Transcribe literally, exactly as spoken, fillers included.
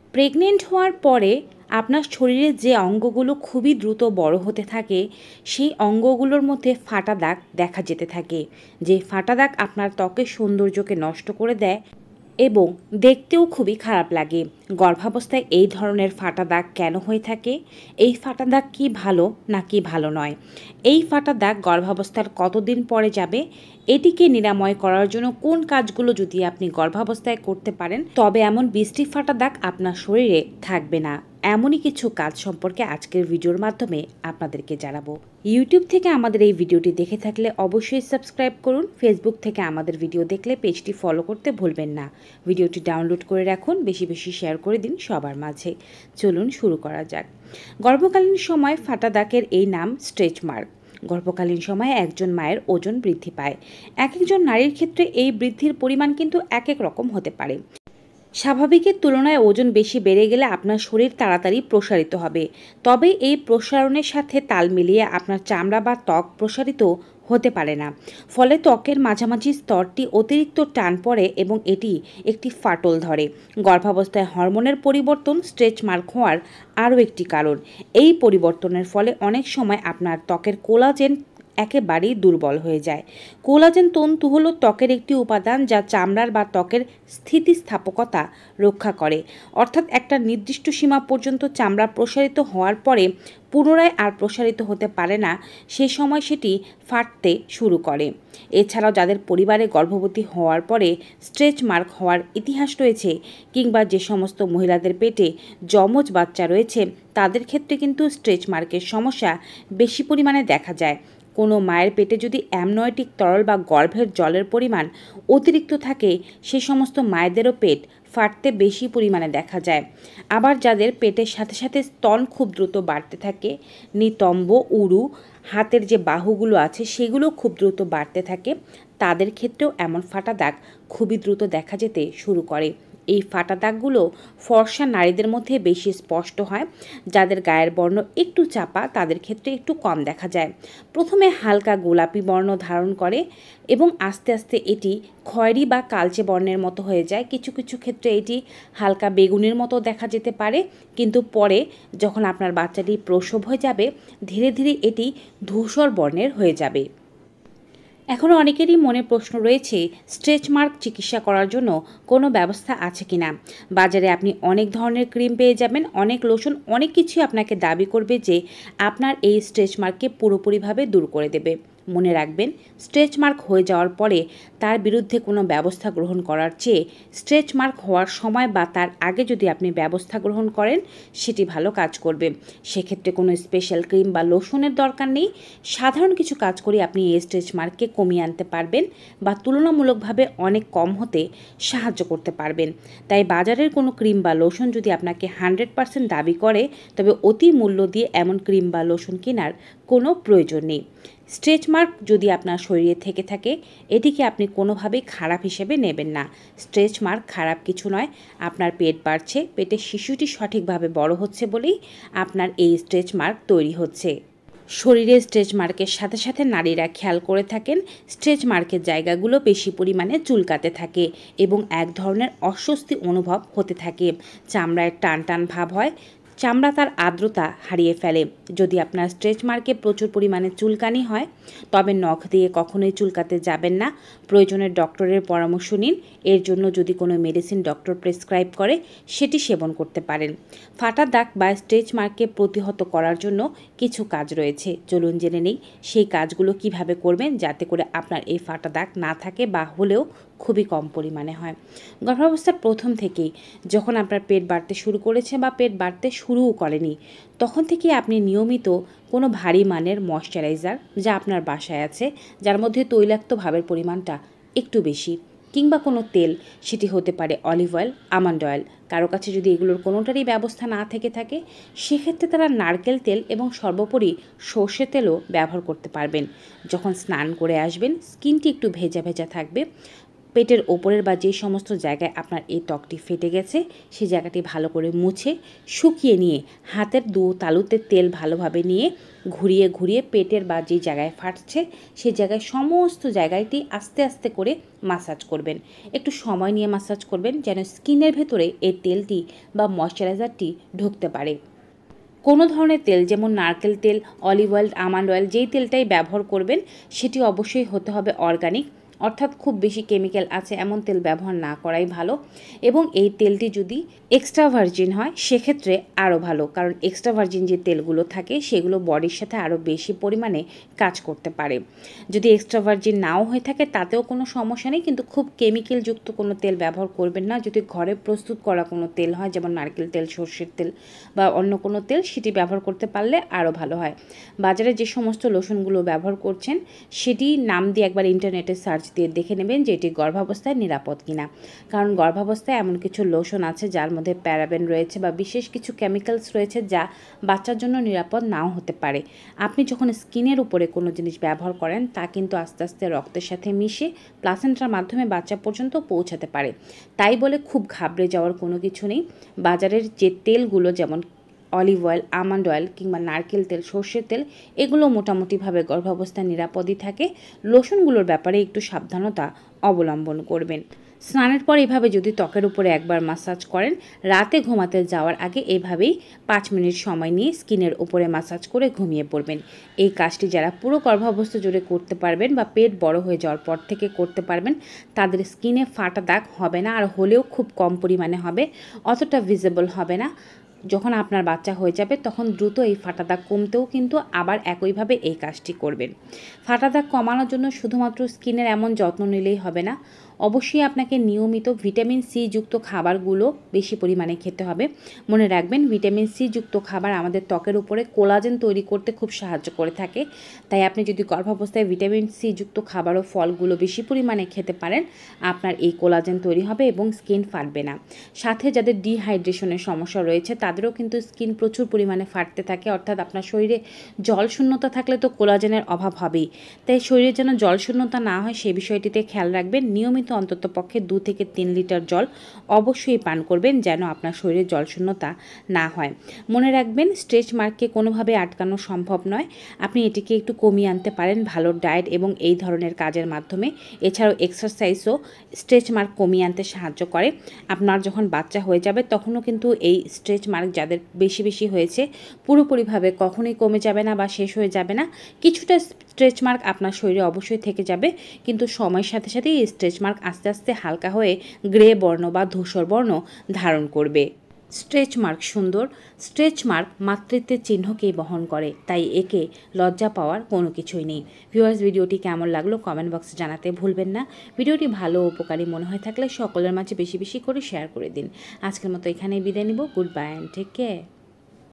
Pregnant হওয়ার পরে আপনার শরীরের যে অঙ্গগুলো খুবই দ্রুত বড় হতে থাকে সেই অঙ্গগুলোর মধ্যে ফাটা দাগ দেখা যেতে থাকে, যে ফাটা দাগ আপনার ত্বকের সৌন্দর্যকে নষ্ট করে দেয় এবং দেখতেও খুবই খারাপ লাগে। গর্ভাবস্থায় এই ধরনের ফাটা দাগ কেন হয়ে থাকে? এই ফাটা দাগ কি ভালো নাকি ভালো নয়? এই ফাটা দাগ গর্ভাবস্থার কতদিন পরে যাবে? এটিকে নিরাময় করার জন্য কোন কাজগুলো যদি আপনি গর্ভাবস্থায় করতে পারেন তবে এমন বৃষ্টি ফাটা দাগ আপনার শরীরে থাকবে না, এমনই কিছু কাজ সম্পর্কে আজকের ভিডিওর মাধ্যমে আপনাদেরকে জানাবো। ইউটিউব থেকে আমাদের এই ভিডিওটি দেখে থাকলে অবশ্যই সাবস্ক্রাইব করুন। ফেসবুক থেকে আমাদের ভিডিও দেখলে পেজটি ফলো করতে ভুলবেন না। ভিডিওটি ডাউনলোড করে রাখুন, বেশি বেশি শেয়ার করে দিন সবার মাঝে। চলুন শুরু করা যাক। গর্ভকালীন সময় ফাটা দাগের এই নাম স্ট্রেচ মার্ক। গর্ভকালীন সময়ে একজন মায়ের ওজন বৃদ্ধি পায়। এক একজন নারীর ক্ষেত্রে এই বৃদ্ধির পরিমাণ কিন্তু এক এক রকম হতে পারে। স্বাভাবিকের তুলনায় ওজন বেশি বেড়ে গেলে আপনার শরীর তাড়াতাড়ি প্রসারিত হবে, তবে এই প্রসারণের সাথে তাল মিলিয়ে আপনার চামড়া বা ত্বক প্রসারিত হতে পারে না। ফলে ত্বকের মাঝামাঝি স্তরটি অতিরিক্ত টান পড়ে এবং এটি একটি ফাটল ধরে। গর্ভাবস্থায় হরমোনের পরিবর্তন স্ট্রেচ মার্ক হওয়ার আরও একটি কারণ। এই পরিবর্তনের ফলে অনেক সময় আপনার ত্বকের কোলাজেন একেবারেই দুর্বল হয়ে যায়। কোলাজেন তন্তু হলো ত্বকের একটি উপাদান যা চামড়ার বা ত্বকের স্থিতিস্থাপকতা রক্ষা করে, অর্থাৎ একটা নির্দিষ্ট সীমা পর্যন্ত চামড়া প্রসারিত হওয়ার পরে পুনরায় আর প্রসারিত হতে পারে না, সে সময় সেটি ফাটতে শুরু করে। এছাড়াও যাদের পরিবারে গর্ভবতী হওয়ার পরে স্ট্রেচ মার্ক হওয়ার ইতিহাস রয়েছে কিংবা যে সমস্ত মহিলাদের পেটে যমজ বাচ্চা রয়েছে তাদের ক্ষেত্রে কিন্তু স্ট্রেচ মার্কের সমস্যা বেশি পরিমাণে দেখা যায়। কোনো মায়ের পেটে যদি অ্যামনয়েটিক তরল বা গর্ভের জলের পরিমাণ অতিরিক্ত থাকে সে সমস্ত মায়েদেরও পেট ফাটতে বেশি পরিমাণে দেখা যায়। আবার যাদের পেটের সাথে সাথে স্তন খুব দ্রুত বাড়তে থাকে, নিতম্ব, উরু, হাতের যে বাহুগুলো আছে সেগুলো খুব দ্রুত বাড়তে থাকে, তাদের ক্ষেত্রেও এমন ফাটা দাগ খুবই দ্রুত দেখা যেতে শুরু করে। এই ফাটা দাগগুলো ফর্সা নারীদের মধ্যে বেশি স্পষ্ট হয়। যাদের গায়ের বর্ণ একটু চাপা তাদের ক্ষেত্রে একটু কম দেখা যায়। প্রথমে হালকা গোলাপি বর্ণ ধারণ করে এবং আস্তে আস্তে এটি খয়েরি বা কালচে বর্ণের মতো হয়ে যায়। কিছু কিছু ক্ষেত্রে এটি হালকা বেগুনের মতো দেখা যেতে পারে, কিন্তু পরে যখন আপনার বাচ্চাটি প্রসব হয়ে যাবে ধীরে ধীরে এটি ধূসর বর্ণের হয়ে যাবে। এখনও অনেকেরই মনে প্রশ্ন রয়েছে স্ট্রেচ মার্ক চিকিৎসা করার জন্য কোনো ব্যবস্থা আছে কি না। বাজারে আপনি অনেক ধরনের ক্রিম পেয়ে যাবেন, অনেক লোশন, অনেক কিছুই আপনাকে দাবি করবে যে আপনার এই স্ট্রেচ মার্ককে পুরোপুরিভাবে দূর করে দেবে। মনে রাখবেন, স্ট্রেচ মার্ক হয়ে যাওয়ার পরে তার বিরুদ্ধে কোনো ব্যবস্থা গ্রহণ করার চেয়ে স্ট্রেচ মার্ক হওয়ার সময় বা তার আগে যদি আপনি ব্যবস্থা গ্রহণ করেন সেটি ভালো কাজ করবে। সেক্ষেত্রে কোনো স্পেশাল ক্রিম বা লোশনের দরকার নেই। সাধারণ কিছু কাজ করে আপনি এই স্ট্রেচ মার্ককে কমিয়ে আনতে পারবেন বা তুলনামূলকভাবে অনেক কম হতে সাহায্য করতে পারবেন। তাই বাজারের কোনো ক্রিম বা লোশন যদি আপনাকে হান্ড্রেড পার্সেন্ট দাবি করে তবে অতি মূল্য দিয়ে এমন ক্রিম বা লোশন কেনার কোনো প্রয়োজন নেই। স্ট্রেচ মার্ক যদি আপনার শরীরে থেকে থাকে এটিকে আপনি কোনোভাবেই খারাপ হিসেবে নেবেন না। স্ট্রেচ মার্ক খারাপ কিছু নয়। আপনার পেট বাড়ছে, পেটের শিশুটি সঠিকভাবে বড় হচ্ছে বলেই আপনার এই স্ট্রেচ মার্ক তৈরি হচ্ছে। শরীরে স্ট্রেচ মার্কের সাথে সাথে নারীরা খেয়াল করে থাকেন স্ট্রেচ মার্কের জায়গাগুলো বেশি পরিমাণে চুলকাতে থাকে এবং এক ধরনের অস্বস্তি অনুভব হতে থাকে। চামড়ায় টান টান ভাব হয়, চামড়া তার আর্দ্রতা হারিয়ে ফেলে। যদি আপনার স্ট্রেচ মার্কে প্রচুর পরিমাণে চুলকানি হয় তবে নখ দিয়ে কখনোই চুলকাতে যাবেন না। প্রয়োজনে ডক্টরের পরামর্শ নিন। এর জন্য যদি কোনো মেডিসিন ডক্টর প্রেসক্রাইব করে সেটি সেবন করতে পারেন। ফাটা দাগ বা স্ট্রেচ মার্ককে প্রতিহত করার জন্য কিছু কাজ রয়েছে, চলুন জেনে নেই সেই কাজগুলো কিভাবে করবেন যাতে করে আপনার এই ফাটা দাগ না থাকে বা হলেও খুবই কম পরিমাণে হয়। গর্ভাবস্থার প্রথম থেকেই যখন আপনার পেট বাড়তে শুরু করেছে বা পেট বাড়তে শুরুও করেনি তখন থেকে আপনি নিয়মিত কোনো ভারী মানের ময়শ্চারাইজার যা আপনার বাসায় আছে, যার মধ্যে তৈলাক্ত ভাবের পরিমাণটা একটু বেশি, কিংবা কোনো তেল, সেটি হতে পারে অলিভ অয়েল, আমন্ড অয়েল, কারো কাছে যদি এগুলোর কোনোটারই ব্যবস্থা না থেকে থাকে সেক্ষেত্রে তারা নারকেল তেল এবং সর্বোপরি সর্ষে তেলও ব্যবহার করতে পারবেন। যখন স্নান করে আসবেন স্কিনটি একটু ভেজা ভেজা থাকবে, পেটের ওপরের বা যে সমস্ত জায়গায় আপনার এই ত্বকটি ফেটে গেছে সেই জায়গাটি ভালো করে মুছে শুকিয়ে নিয়ে হাতের দু তালুতে তেল ভালোভাবে নিয়ে ঘুরিয়ে ঘুরিয়ে পেটের বা যে জায়গায় ফাটছে সেই জায়গায় সমস্ত জায়গাটি আস্তে আস্তে করে মাসাজ করবেন। একটু সময় নিয়ে মাসাজ করবেন যেন স্কিনের ভেতরে এই তেলটি বা ময়শ্চারাইজারটি ঢুকতে পারে। কোনো ধরনের তেল যেমন নারকেল তেল, অলিভ অয়েল, আমন্ড অয়েল যেই তেলটাই ব্যবহার করবেন সেটি অবশ্যই হতে হবে অর্গানিক, অর্থাৎ খুব বেশি কেমিক্যাল আছে এমন তেল ব্যবহার না করাই ভালো। এবং এই তেলটি যদি এক্সট্রা ভার্জিন হয় সেক্ষেত্রে আরও ভালো, কারণ এক্সট্রা ভার্জিন যে তেলগুলো থাকে সেগুলো বডির সাথে আরও বেশি পরিমাণে কাজ করতে পারে। যদি এক্সট্রা ভার্জিন নাও হয়ে থাকে তাতেও কোনো সমস্যা নেই, কিন্তু খুব কেমিক্যালযুক্ত কোনো তেল ব্যবহার করবেন না। যদি ঘরে প্রস্তুত করা কোনো তেল হয় যেমন নারকেল তেল, সর্ষের তেল বা অন্য কোনো তেল, সেটি ব্যবহার করতে পারলে আরও ভালো হয়। বাজারে যে সমস্ত লোশনগুলো ব্যবহার করছেন সেটি নাম দিয়ে একবার ইন্টারনেটে সার্চ দিয়ে দেখে নেবেন যে এটি গর্ভাবস্থায় নিরাপদ কিনা, কারণ গর্ভাবস্থায় এমন কিছু লোশন আছে যার মধ্যে প্যারাবেন রয়েছে বা বিশেষ কিছু কেমিক্যালস রয়েছে যা বাচ্চার জন্য নিরাপদ নাও হতে পারে। আপনি যখন স্কিনের উপরে কোনো জিনিস ব্যবহার করেন তা কিন্তু আস্তে আস্তে রক্তের সাথে মিশে প্লাসেন্টার মাধ্যমে বাচ্চা পর্যন্ত পৌঁছাতে পারে। তাই বলে খুব ঘাবড়ে যাওয়ার কোনো কিছু নেই। বাজারের যে তেলগুলো যেমন অলিভ অয়েল, আমন্ড অয়েল কিংবা নারকেল তেল, সর্ষের তেল, এগুলো মোটামুটিভাবে গর্ভাবস্থায় নিরাপদই থাকে। লোশনগুলোর ব্যাপারে একটু সাবধানতা অবলম্বন করবেন। স্নানের পর এভাবে যদি ত্বকের উপরে একবার মাসাজ করেন, রাতে ঘুমাতে যাওয়ার আগে এভাবেই পাঁচ মিনিট সময় নিয়ে স্কিনের উপরে মাসাজ করে ঘুমিয়ে পড়বেন। এই কাজটি যারা পুরো গর্ভাবস্থা জুড়ে করতে পারবেন বা পেট বড় হয়ে যাওয়ার পর থেকে করতে পারবেন তাদের স্কিনে ফাটা দাগ হবে না, আর হলেও খুব কম পরিমাণে হবে, অতটা ভিজিবল হবে না। যখন আপনার বাচ্চা হয়ে যাবে তখন দ্রুত এই ফাটা দাগ কমতেও কিন্তু আবার একইভাবে এই কাজটি করবেন। ফাটা দাগ কমানোর জন্য শুধুমাত্র স্কিনের এমন যত্ন নিলেই হবে না, অবশ্যই আপনাকে নিয়মিত ভিটামিন সি যুক্ত খাবারগুলো বেশি পরিমাণে খেতে হবে। মনে রাখবেন ভিটামিন সি যুক্ত খাবার আমাদের ত্বকের উপরে কোলাজেন তৈরি করতে খুব সাহায্য করে থাকে। তাই আপনি যদি গর্ভাবস্থায় ভিটামিন সি যুক্ত খাবার ও ফলগুলো বেশি পরিমাণে খেতে পারেন আপনার এই কোলাজেন তৈরি হবে এবং স্কিন ফাটবে না। সাথে যাদের ডিহাইড্রেশনের সমস্যা রয়েছে তাদেরও কিন্তু স্কিন প্রচুর পরিমাণে ফাটতে থাকে, অর্থাৎ আপনার শরীরে জল শূন্যতা থাকলে তো কোলাজেনের অভাব হবেই। তাই শরীরে যেন জল শূন্যতা না হয় সেই বিষয়টিতে খেয়াল রাখবেন। নিয়মিত অন্তত পক্ষে দু থেকে তিন লিটার জল অবশ্যই পান করবেন যেন আপনার শরীরে জল শূন্যতা না হয়। মনে রাখবেন স্ট্রেচ মার্ককে কোনোভাবে আটকানো সম্ভব নয়, আপনি এটিকে একটু কমিয়ে আনতে পারেন ভালো ডায়েট এবং এই ধরনের কাজের মাধ্যমে। এছাড়াও এক্সারসাইজও স্ট্রেচ মার্ক কমিয়ে আনতে সাহায্য করে। আপনার যখন বাচ্চা হয়ে যাবে তখনও কিন্তু এই স্ট্রেচ মার্ক যাদের বেশি বেশি হয়েছে পুরোপুরিভাবে কখনোই কমে যাবে না বা শেষ হয়ে যাবে না। কিছুটা স্ট্রেচ মার্ক আপনার শরীরে অবশ্যই থেকে যাবে, কিন্তু সময়ের সাথে সাথে এই স্ট্রেচ মার্ক আস্তে আস্তে হালকা হয়ে গ্রে বর্ণ বা ধূসর বর্ণ ধারণ করবে। স্ট্রেচ মার্ক সুন্দর, স্ট্রেচ মার্ক মাতৃত্বের চিহ্নকেই বহন করে, তাই একে লজ্জা পাওয়ার কোনো কিছুই নেই। ভিউয়ার্স, ভিডিওটি কেমন লাগলো কমেন্ট বক্সে জানাতে ভুলবেন না। ভিডিওটি ভালো ও উপকারী মনে হয়ে থাকলে সকলের মাঝে বেশি বেশি করে শেয়ার করে দিন। আজকের মতো এখানেই বিদায় নিব। Good bye and take care.